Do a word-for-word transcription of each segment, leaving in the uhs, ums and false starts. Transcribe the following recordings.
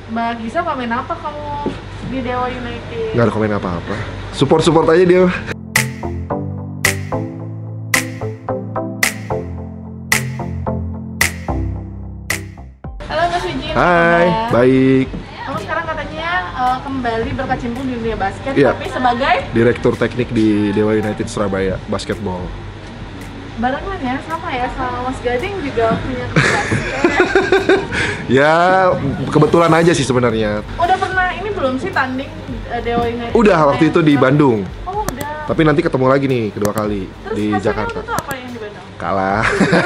Mbak Gisa komen apa kamu di Dewa United? Nggak ada komen apa-apa. Support-support aja dia. Halo Mas Wijin. Hai, baik. Kamu sekarang katanya uh, kembali berkecimpung di dunia basket, Iya. tapi sebagai Direktur teknik di Dewa United Surabaya Basketball. barengan ya, sama ya sama Mas Gading juga punya klub basket. Ya, kebetulan aja sih sebenarnya. Udah pernah ini belum sih tanding uh, Dewa United? Udah waktu itu di Bandung. Oh udah. Tapi nanti ketemu lagi nih kedua kali Terus di hasilnya Jakarta. waktu itu apa yang di Bandung? Kalah.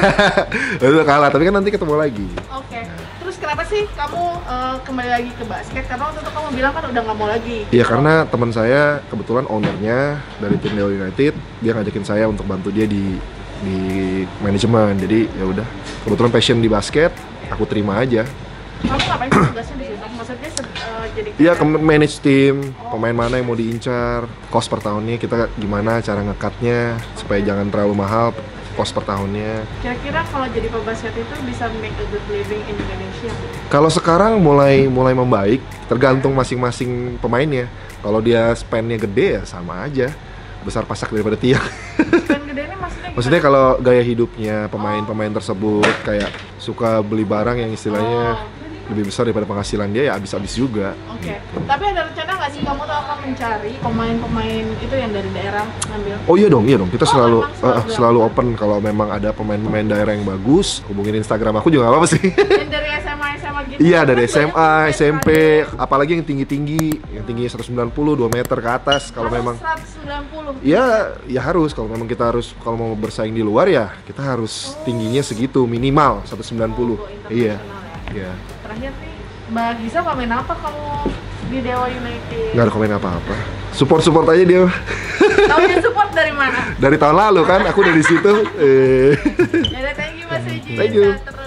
Itu kalah, tapi kan nanti ketemu lagi. Oke. Terus kenapa sih kamu uh, kembali lagi ke basket? Karena waktu itu kamu bilang kan udah nggak mau lagi. Iya, karena teman saya kebetulan ownernya dari tim Dewa United, dia ngajakin saya untuk bantu dia di di manajemen. Jadi ya udah, kebetulan passion di basket, aku terima aja. Kamu ngapain sih tugasnya di situ? Maksudnya se- uh, jadi Iya, ke manage tim, pemain mana yang mau diincar, cost per tahunnya kita gimana cara ngekatnya supaya jangan terlalu mahal cost per tahunnya. Kira-kira kalau jadi pebasket itu bisa make a good living in Indonesia? Kalau sekarang mulai mulai membaik, tergantung masing-masing pemainnya. Kalau dia spendnya gede ya sama aja, besar pasak daripada tiang. Spend gede ini maksudnya gimana? Maksudnya kalau gaya hidupnya pemain-pemain tersebut kayak suka beli barang yang istilahnya lebih besar daripada penghasilan dia, ya habis-habis juga. Oke, tapi ada rencana nggak sih kamu tuh akan mencari pemain-pemain itu yang dari daerah ngambil? Oh iya dong, iya dong. Kita Oh, selalu memang selalu eh, selalu open kalau memang ada pemain-pemain daerah yang bagus. Hubungin Instagram aku juga nggak apa-apa sih. Yang dari S M A S M A gitu? Iya, dari Kan S M A, banyak S M P, pemain apalagi yang tinggi-tinggi, yang tingginya seratus sembilan puluh, dua meter ke atas. Kalau Harus memang seratus sembilan puluh. ya ya harus, kalau memang kita harus, kalau mau bersaing di luar ya kita harus tingginya segitu minimal seratus sembilan puluh. Go Iya. internasional ya. Iya. Terakhir nih, Mbak Gisa komen apa kamu di Dewa United? Nggak ada komen apa-apa. Support-support aja dia. Kamu yang support dari mana? Dari tahun lalu kan aku udah di situ. Eh. Yaudah, thank you Mas Wijin. Thank you. Sehat terus.